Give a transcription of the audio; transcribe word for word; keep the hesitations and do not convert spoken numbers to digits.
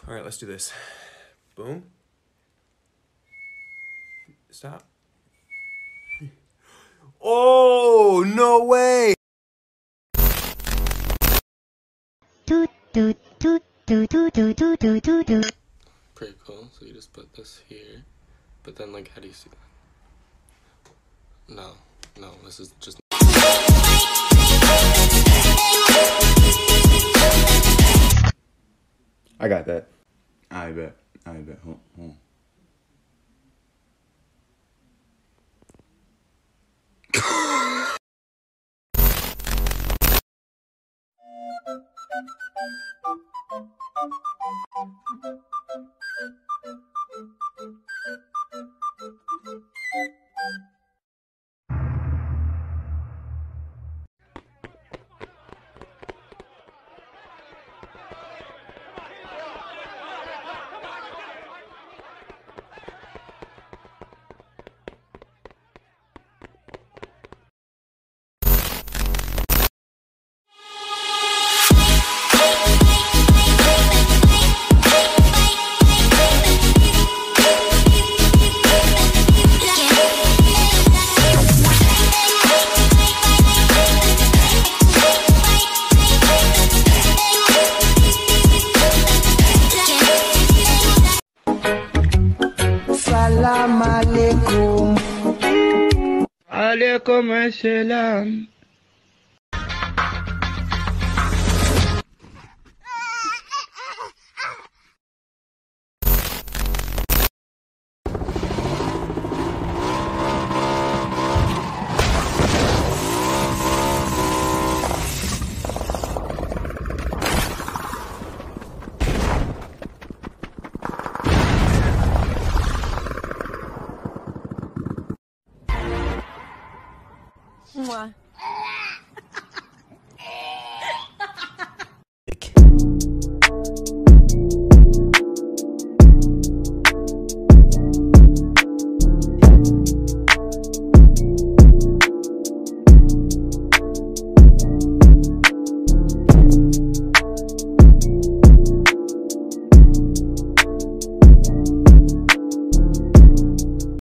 All right, let's do this. Boom. Stop. Oh, no way! Do, do, do, do, do, do, do, do, do, do. Pretty cool. So you just put this here, but then like, how do you see that? No, no, this is just. I got that. I bet. I bet. Hold, hold. Salam alaikum. Alaikum assalam.